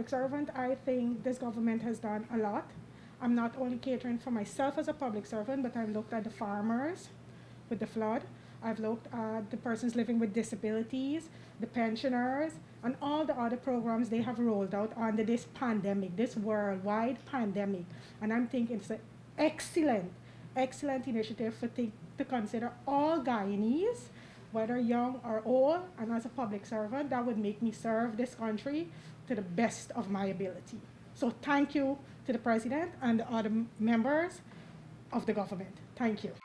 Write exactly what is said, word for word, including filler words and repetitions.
public servant, I think this government has done a lot. I'm not only catering for myself as a public servant, but I've looked at the farmers with the flood. I've looked at the persons living with disabilities, the pensioners, and all the other programs they have rolled out under this pandemic, this worldwide pandemic. And I'm thinking it's an excellent, excellent initiative for th- to consider all Guyanese, whether young or old, and as a public servant, that would make me serve this country to the best of my ability. So thank you to the president and the other members of the government. Thank you.